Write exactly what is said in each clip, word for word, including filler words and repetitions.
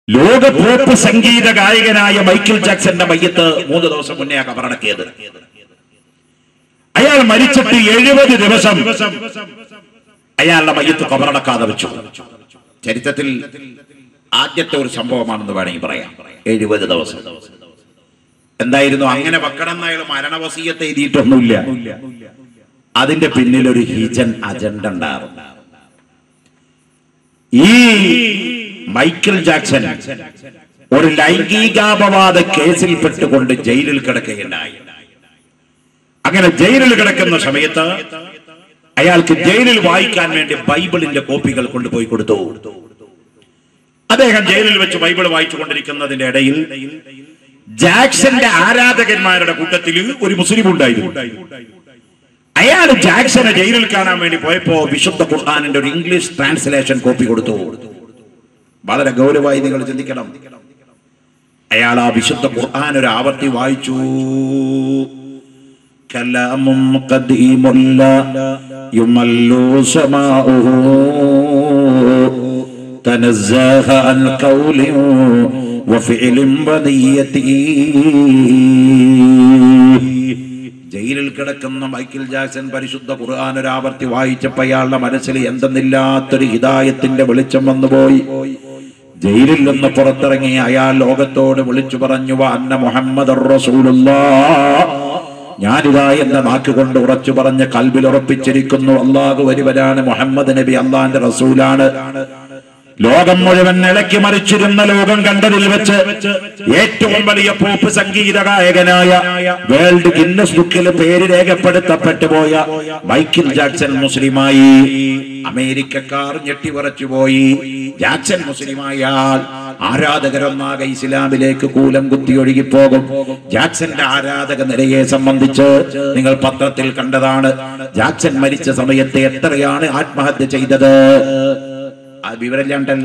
ലോക പോപ്പ് സംഗീത ഗായകനായ മൈക്കിൾ ജാക്സന്റെ മയ്യത്ത് മൂന്ന് ദിവസം മുന്നേ കബറടക്കിയത്. അയാൾ മരിച്ചിട്ട് എഴുപത് ദിവസം അയാളുടെ മയ്യത്ത് കബറടക്കാതെ വെച്ചു. ചരിത്രത്തിൽ ആദ്യത്തെ ഒരു സംഭവമാണെന്ന് വേണമെങ്കിൽ പറയാം. എഴുപത് ദിവസം എന്തായിരുന്നു? അങ്ങനെ വെക്കണം എന്ന് അയാൾ മരണവസീയത്ത് എഴുതിയിട്ടൊന്നുമില്ല. അതിന്റെ പിന്നിൽ ഒരു ഹിജൻ അജണ്ട ഉണ്ടായിരുന്നു. ഈ മൈക്കിൾ ജാക്സൺ ഒരു ലൈംഗികാപവാദ കേസിൽ പെട്ടുകൊണ്ട് ജയിലിൽ കിടക്കുകയുണ്ടായി. അങ്ങനെ ജയിലിൽ കിടക്കുന്ന സമയത്ത് അയാൾക്ക് ജയിലിൽ വായിക്കാൻ വേണ്ടി ബൈബിളിന്റെ കോപ്പികൾ കൊണ്ടുപോയി കൊടുത്തു. അദ്ദേഹം ജയിലിൽ വെച്ച് ബൈബിൾ വായിച്ചു കൊണ്ടിരിക്കുന്നതിന്റെ ഇടയിൽ ജാക്സന്റെ ആരാധകന്മാരുടെ കൂട്ടത്തിൽ ഒരു മുസ്ലിം ഉണ്ടായിരുന്നു. അയാൾ ജാക്സനെ ജയിലിൽ കാണാൻ വേണ്ടി പോയപ്പോ വിശുദ്ധ ഖുർആനിന്റെ ഒരു ഇംഗ്ലീഷ് ട്രാൻസ്ലേഷൻ കോപ്പി കൊടുത്തു. വളരെ ഗൗരവമായി നിങ്ങൾ ചിന്തിക്കണം. അയാൾ ആ വിശുദ്ധ ഖുർആൻ ഒരു ആവർത്തി വായിച്ചു. കലാമും ഖദീമുല്ല യുമല്ലു സമാഉഹു തനസ്സഹ അൻ ഖൗലിൻ വഫിഇലിൻ ബദിയതി. ജയിലിൽ കിടക്കുന്ന മൈക്കിൾ ജാക്സൺ പരിശുദ്ധ ഖുർആൻ ഒരു ആവർത്തി വായിച്ചപ്പോൾ അയാളുടെ മനസ്സിൽ എന്തെന്നില്ലാത്തൊരു ഹിദായത്തിന്റെ വെളിച്ചം വന്നുപോയി. ജയിലിൽ നിന്ന് പുറത്തിറങ്ങി അയാൾ ലോകത്തോട് വിളിച്ചു പറഞ്ഞു, അന്ന മുഹമ്മദുർ റസൂലുള്ളാഹ്, ഞാനിതാ എന്ന നാക്കുകൊണ്ട് ഉറച്ചു പറഞ്ഞ് കൽബിൽ ഉറപ്പിച്ചിരിക്കുന്നു, അല്ലാഹു ഒരുവനാണ്, മുഹമ്മദ് നബി അല്ലാഹുവിന്റെ റസൂലാണ്. ലോകം മുഴുവൻ ഇളക്കി മറിച്ചിരുന്ന ലോകം കണ്ടതിൽ വെച്ച് ഏറ്റവും വലിയ പോപ്പ് സംഗീത ഗായകനായ വേൾഡ് ഗിന്നസ് ബുക്കിൽ പേര് രേഖപ്പെടുത്തപ്പെട്ടു പോയ മൈക്കിൾ ജാക്സൺ മുസ്ലിമായി. അമേരിക്കക്കാർ ഞെട്ടിവിറച്ചുപോയി. ജാക്സൺ മുസ്ലിമായാൽ ആരാധകരൊന്നാകെ ഇസ്ലാമിലേക്ക് കൂലം കുത്തി ഒഴുകിപ്പോകും. ജാക്സന്റെ ആരാധക നിരയെ സംബന്ധിച്ച് നിങ്ങൾ പത്രത്തിൽ കണ്ടതാണ്. ജാക്സൺ മരിച്ച സമയത്ത് എത്രയാണ് ആത്മഹത്യ ചെയ്തത്? ആ വിവരമില്ലാണ്ടല്ല.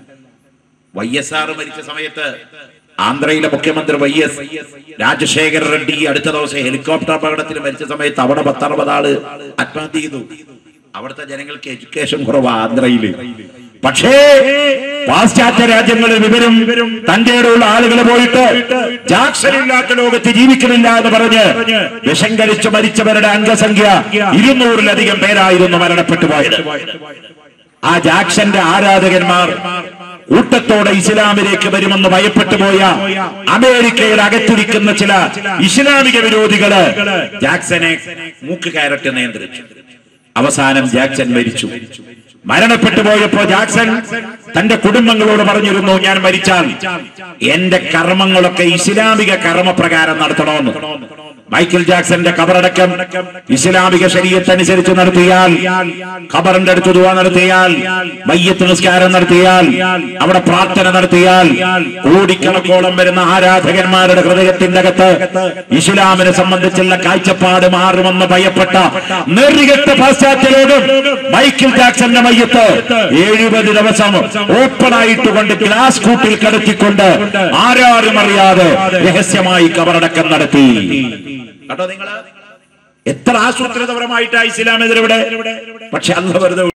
വൈ എസ് ആർ മരിച്ച സമയത്ത് ആന്ധ്രയിലെ മുഖ്യമന്ത്രി വൈ എസ് രാജശേഖര റെഡ്ഡി അടുത്ത ദിവസം ഹെലികോപ്റ്റർ അപകടത്തിൽ മരിച്ച സമയത്ത് അവിടെ പത്തറുപത് ആള് ആത്മഹത്യ ചെയ്തു. അവിടുത്തെ ജനങ്ങൾക്ക് എഡ്യൂക്കേഷൻ കുറവാ ആന്ധ്രയില്. പക്ഷേ പാശ്ചാത്യ രാജ്യങ്ങളിൽ വിവരം തന്റെ ഉള്ള ആളുകൾ പോയിട്ട് ജാക്സൺ ഇല്ലാത്ത ലോകത്ത് ജീവിക്കുന്നില്ല എന്ന് പറഞ്ഞ് വിഷം കഴിച്ച് മരിച്ചവരുടെ അംഗസംഖ്യ ഇരുന്നൂറിലധികം പേരായിരുന്നു മരണപ്പെട്ടു പോയത്. ആ ജാക്സന്റെ ആരാധകന്മാർ കൂട്ടത്തോടെ ഇസ്ലാമിലേക്ക് വരുമെന്ന് ഭയപ്പെട്ടു പോയ അമേരിക്കയുടെ അകത്തിരിക്കുന്ന ചില ഇസ്ലാമിക വിരോധികള് ജാക്സനെ മൂക്ക് കയറട്ട് നിയന്ത്രിച്ചു. അവസാനം ജാക്സൺ മരിച്ചു. മരണപ്പെട്ടു പോയപ്പോ ജാക്സൺ തന്റെ കുടുംബങ്ങളോട് പറഞ്ഞിരുന്നു, ഞാൻ മരിച്ചാൽ എന്റെ കർമ്മങ്ങളൊക്കെ ഇസ്ലാമിക കർമ്മപ്രകാരം നടത്തണമെന്ന്. മൈക്കിൾ ജാക്സന്റെ ഖബറടക്കം ഇസ്ലാമിക ശരീഅത്ത് അനുസരിച്ച് നടത്തിയാൽ, ഖബറിന്റെ അടുത്ത് ദുആ നടത്തിയാൽ, മയ്യിത്ത് നിസ്കാരം നടത്തിയാൽ, അവിടെ പ്രാർത്ഥന നടത്തിയാൽ കോടിക്കണക്കോളം വരുന്ന ആരാധകന്മാരുടെ ഹൃദയത്തിന്റെ അകത്ത് ഇസ്ലാമിനെ സംബന്ധിച്ചുള്ള കാഴ്ചപ്പാട് മാറുമെന്ന് ഭയപ്പെട്ട നെറികെട്ട പാശ്ചാത്യ ലോകം മൈക്കിൾ ജാക്സന്റെ മയ്യിത്ത് എഴുപത് ദിവസം ഓപ്പൺ ആയിട്ടുകൊണ്ട് ഗ്ലാസ് കൂട്ടിൽ കടത്തിക്കൊണ്ട് ആരാരും അറിയാതെ രഹസ്യമായി ഖബറടക്കം നടത്തി. കേട്ടോ നിങ്ങള് എത്ര ആസൂത്രിതപരമായിട്ടാണ് ഇസ്ലാം എതിരെ. പക്ഷെ അല്ലാഹു വെറുതെ